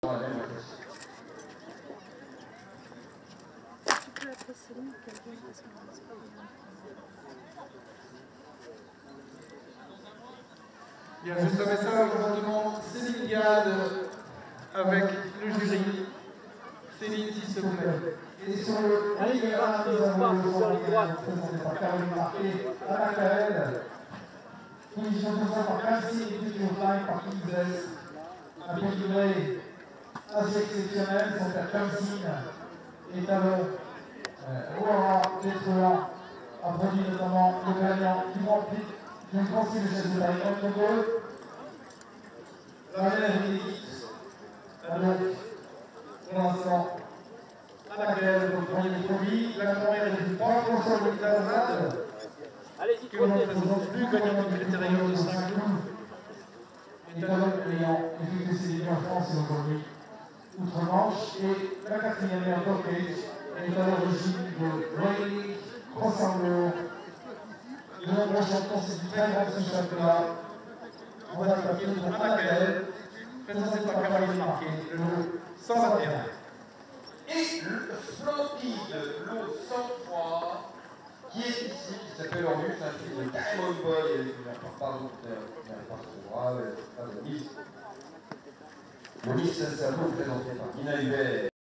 la même question. Tu peux appeler Céline qu'elle vienne parce qu'on ne sait pas Bien, juste un message, je demande Céline Gade avec le jury. Céline, s'il te plaît. Et sur le ligne 1, nous avons le jour présenté par Caroline Marquet, Anna Kael, qui sont présentés par Cassie et Petit Fly par Kingsless. Un pédigré assez exceptionnel, son père Kamsin et talon Laura Détruant a produit notamment le gagnant du Grand Prix du Grand Prix de chef de la Réunion de Gaulle. La relève inédite a donc pour l'instant Anna Kael pour le premier produit. La première est du 3 consoles de Tazad que l'on ne présente plus gagnant du critérium de 5 loups. Et talon ayant effectué ses débuts en France et aujourd'hui outre-Manche. Et la quatrième est un Tockage est à l'origine de Ray Crossango. De nombreux champions, c'est du très grand ce championnat. On va papier pour Anna Kael, présenté par Caroline Marquet, le lot 121. Et le splendide lot 103 qui est ici, qui s'appelle en russe un film de Diamond Boy, et je ne parle pas de Maurice Sassano, présenté par Nina Hubert.